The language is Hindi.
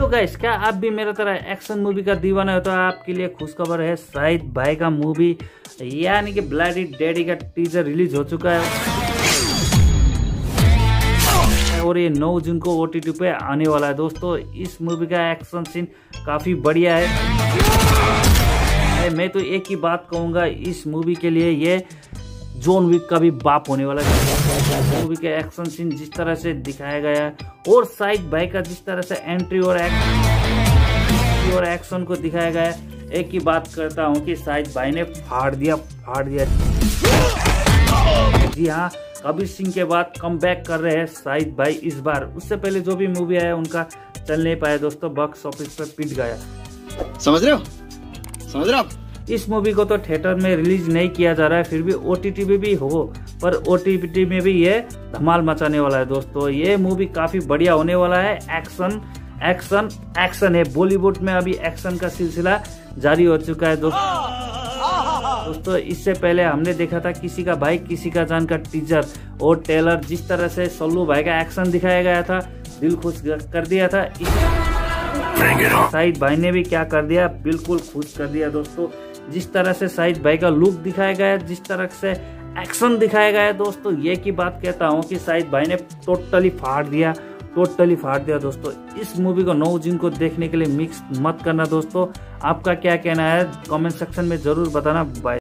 गाइस, क्या आप भी मेरा तरह एक्शन मूवी का दीवाना हो तो आपके लिए खुशखबर है। शाहिद भाई का मूवी यानी कि ब्लडी डैडी का टीजर रिलीज हो चुका है और ये 9 जून को OTT पे आने वाला है। दोस्तों इस मूवी का एक्शन सीन काफी बढ़िया है। मैं तो एक ही बात कहूँगा, इस मूवी के लिए ये जॉन विक का भी बाप होने वाला है। मूवी के एक्शन सीन जिस तरह से दिखाया गया है और शाहिद भाई का जिस तरह से एंट्री और एक्शन को दिखाया गया है, एक ही बात करता हूँ कि शाहिद भाई ने फाड़ दिया। जी हाँ, कबीर सिंह के बाद कमबैक कर रहे हैं शाहिद भाई इस बार। उससे पहले जो भी मूवी आया उनका चल नहीं पाया दोस्तों, बॉक्स ऑफिस पर पिट गया। समझ रहे हो आप? इस मूवी को तो थिएटर में रिलीज नहीं किया जा रहा है, फिर भी OTT में भी हो, पर OTT में भी ये धमाल मचाने वाला है। दोस्तों ये मूवी काफी बढ़िया होने वाला है। एक्शन है। बॉलीवुड में अभी एक्शन का सिलसिला जारी हो चुका है दोस्तों इससे पहले हमने देखा था किसी का भाई किसी का जान का टीजर और ट्रेलर। जिस तरह से सल्लू भाई का एक्शन दिखाया गया था, दिल खुश कर दिया था। शाहिद भाई ने भी क्या कर दिया, बिल्कुल खुश कर दिया दोस्तों। जिस तरह से शाहिद भाई का लुक दिखाया गया है, जिस तरह से एक्शन दिखाया गया है दोस्तों, ये की बात कहता हूँ कि शाहिद भाई ने टोटली फाड़ दिया दोस्तों। इस मूवी को 9 जून को देखने के लिए मिक्स मत करना दोस्तों। आपका क्या कहना है कमेंट सेक्शन में जरूर बताना। बाय।